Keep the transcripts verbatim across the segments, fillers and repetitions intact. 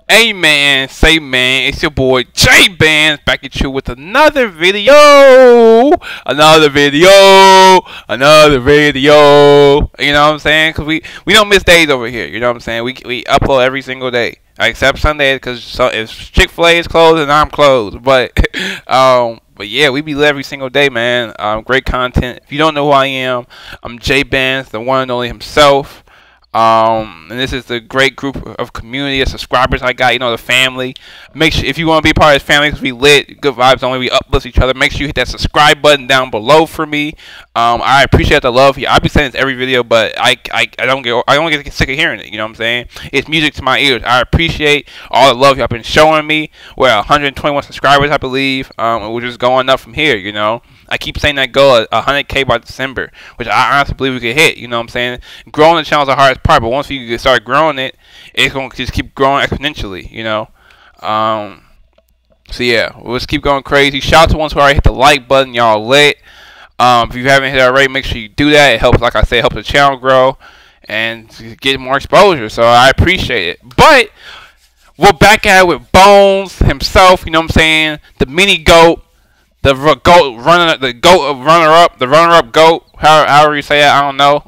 Hey man, say man, it's your boy J Bands back at you with another video, another video, another video. You know what I'm saying? Cause we we don't miss days over here. You know what I'm saying? We we upload every single day except Sundays, cause so, if Chick-fil-A is closed and I'm closed. But um. But yeah, we be lit every single day, man. Um, great content. If you don't know who I am, I'm J Bands, the one and only himself. Um, and this is the great group of community of subscribers I got. You know, the family. Make sure if you want to be part of this family, because we lit, good vibes only. We uplift each other. Make sure you hit that subscribe button down below for me. Um, I appreciate the love. I be saying this every video, but I, I, I don't get I don't get sick of hearing it. You know what I'm saying? It's music to my ears. I appreciate all the love y'all been showing me. We're at one hundred twenty-one subscribers, I believe. Um, and we're just going up from here. You know. I keep saying that goal at one hundred K by December, which I honestly believe we could hit. You know what I'm saying? Growing the channel is the hardest part, but once you start growing it, it's going to just keep growing exponentially, you know? Um, so, yeah, we'll just keep going crazy. Shout out to ones who already hit the like button. Y'all lit. Um, if you haven't hit it already, make sure you do that. It helps, like I said, helps the channel grow and get more exposure, so I appreciate it. But we're back at it with Bones himself, you know what I'm saying? The mini GOAT. The goat runner, the goat runner up, the runner up goat, however, however you say it, I don't know.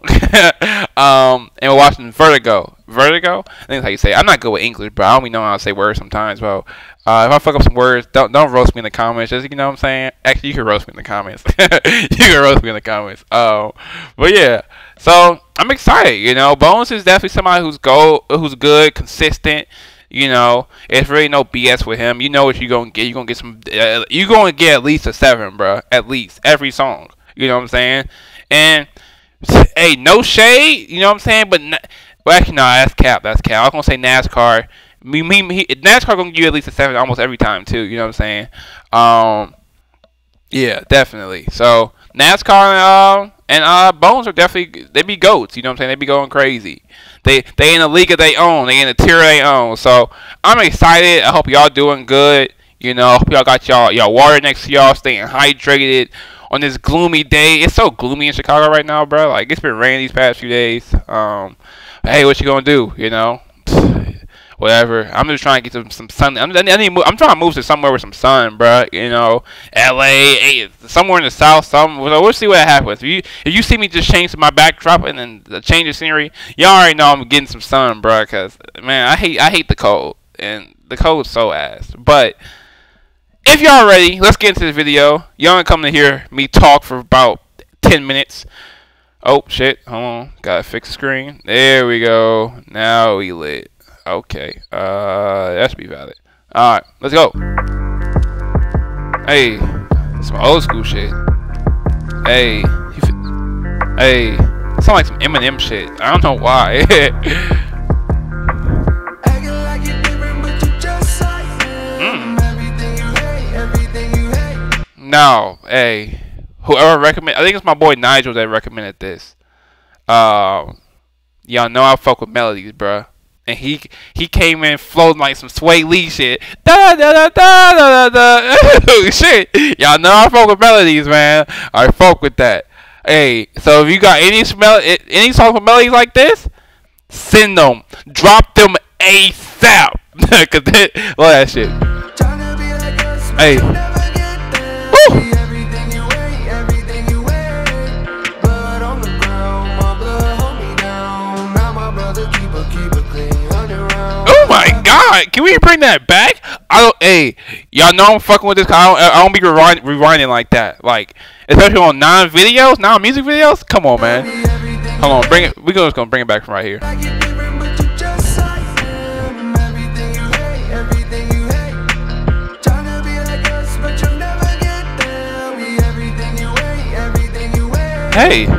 um, and we're watching Vertigo. Vertigo? I think that's how you say it. I'm not good with English, bro. I don't even know how to say words sometimes, bro. Uh, if I fuck up some words, don't don't roast me in the comments. Just, you know what I'm saying? Actually, you can roast me in the comments. You can roast me in the comments. Um, but yeah, so I'm excited. You know, Bones is definitely somebody who's go, who's good, consistent. You know, it's really no B S with him. You know what you're going to get. You're going to get some, uh, you're going to get at least a seven, bro. At least. Every song. You know what I'm saying? And, hey, no shade. You know what I'm saying? But, well, actually, no, that's cap. That's cap. I was going to say NASCAR. Me, me, me, NASCAR going to give you at least a seven almost every time, too. You know what I'm saying? Um, yeah, definitely. So, NASCAR and, uh, and uh, Bones are definitely, they be goats. You know what I'm saying? They be going crazy. They they in a league of their own. They in a tier of their own. So I'm excited. I hope y'all doing good. You know, I hope y'all got y'all y'all water next to y'all, staying hydrated on this gloomy day. It's so gloomy in Chicago right now, bro. Like, it's been raining these past few days. Um, hey, what you gonna do? You know, whatever. I'm just trying to get some some sun. I'm I need move, I'm trying to move to somewhere with some sun, bro. You know, L A, somewhere in the south. Some we'll see what happens. If you if you see me just change my backdrop and then the change of scenery, y'all already know I'm getting some sun, bro. Cause man, I hate I hate the cold, and the cold's so ass. But if y'all ready, let's get into this video. Y'all gonna come to hear me talk for about ten minutes. Oh shit! Hold on, gotta fix the screen. There we go. Now we lit. Okay, uh, that should be valid. Alright, let's go. Hey, some old school shit. Hey, hey, it sound like some Eminem shit. I don't know why. mm. No, hey, whoever recommend, I think it's my boy Nigel that recommended this. Um, y'all know I fuck with melodies, bruh. And he he came in floating like some Sway Lee shit. Da da da da da da da. Shit. Y'all know I fuck with melodies, man. I fuck with that. Hey, so if you got any smell any song with melodies like this, send them. Drop them ASAP. Cause they, love that shit. Hey. Woo. God, can we bring that back? I don't. Hey, y'all know I'm fucking with this. Cause I don't. I don't be rewind, rewinding like that. Like, especially on non-videos, non-music videos. Come on, man. Hold on, bring it. We just gonna bring it back from right here. Hey.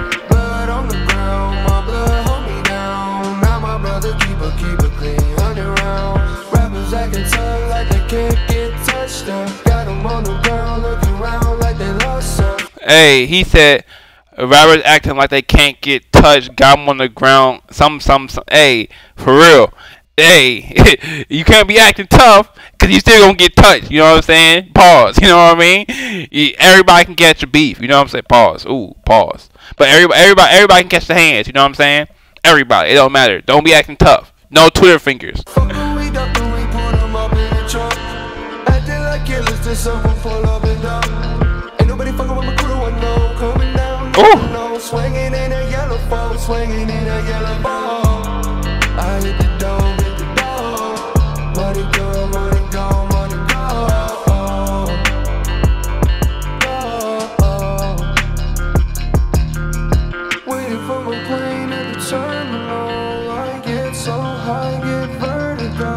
Hey, he said rappers acting like they can't get touched, got them on the ground. Some, some, some. Hey, for real. Hey, you can't be acting tough because you still gonna get touched. You know what I'm saying? Pause. You know what I mean? Everybody can catch your beef. You know what I'm saying? Pause. Ooh, pause. But everybody, everybody, everybody can catch the hands. You know what I'm saying? Everybody. It don't matter. Don't be acting tough. No Twitter fingers. just someone pull up and down. Ain't nobody fucking with my crew, I know. Coming down, no, swinging in a yellow ball, swinging in a yellow ball. I hit the door, hit the door. Money go, money go, money go. Go. Waiting for my plane at the terminal. I get so high, get vertigo.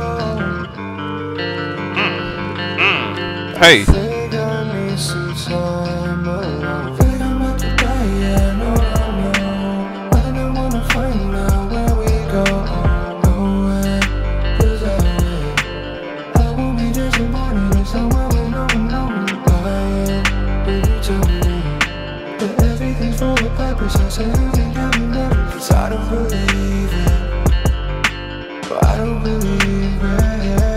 Hey. Think I need some time alone. Think I'm about to die, yeah, no, no, no. I don't wanna find out where we go. No way, cause I wait. I won't be disappointed if somewhere we know, no. Lying, when you tell me that everything's for a purpose. I say you think I'm in everything. 'Cause I don't believe it, but I don't believe it.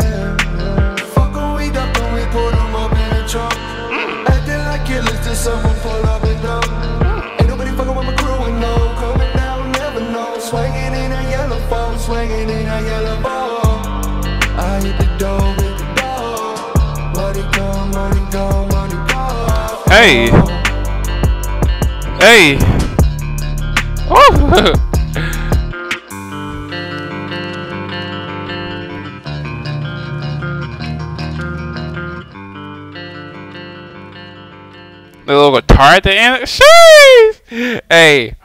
Acting like killers till someone pull up and down. Ain't nobody fucking with my crew, I know. Coming down, never know. Swinging in a yellow ball, swinging in a yellow ball. I hit the door, hit the door. Money go, money go, money go. Hey. Hey. Oh. The little guitar at the end. Sheesh! Hey.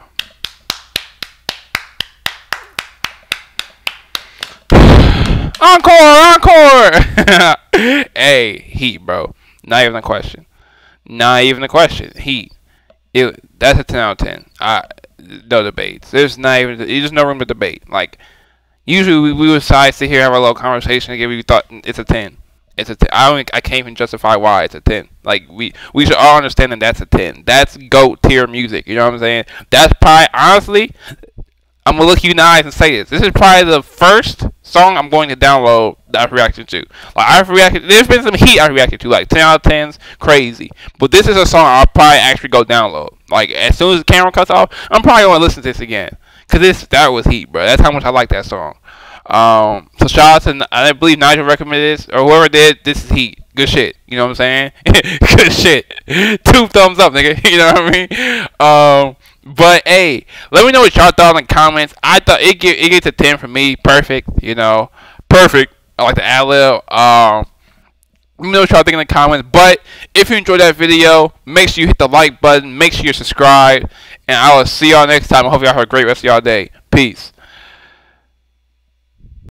Encore! Encore! Hey, heat, bro. Not even a question. Not even a question. Heat. It, that's a ten out of ten. I, no debates. There's not even. There's no room to debate. Like, usually we, we would decide, sit here, have a little conversation, and give you thought it's a ten. It's a ten. I don't. I can't even justify why it's a ten. Like we, we should all understand that that's a ten. That's GOAT tier music. You know what I'm saying? That's probably, honestly, I'm gonna look you in the eyes and say this. This is probably the first song I'm going to download that I've reacted to. Like I've reacted. There's been some heat I've reacted to, like ten out of tens, crazy. But this is a song I'll probably actually go download. Like as soon as the camera cuts off, I'm probably gonna listen to this again. Cause this that was heat, bro. That's how much I like that song. Um, so shout out to, I believe Nigel recommended this, or whoever did, this is heat. Good shit. You know what I'm saying? Good shit. Two thumbs up, nigga. You know what I mean? Um, but hey, let me know what y'all thought in the comments. I thought it get, it gets a ten for me. Perfect. You know, perfect. I like the ad-lib. Um, let me know what y'all think in the comments. But if you enjoyed that video, make sure you hit the like button. Make sure you subscribe. And I will see y'all next time. I hope y'all have a great rest of y'all day. Peace.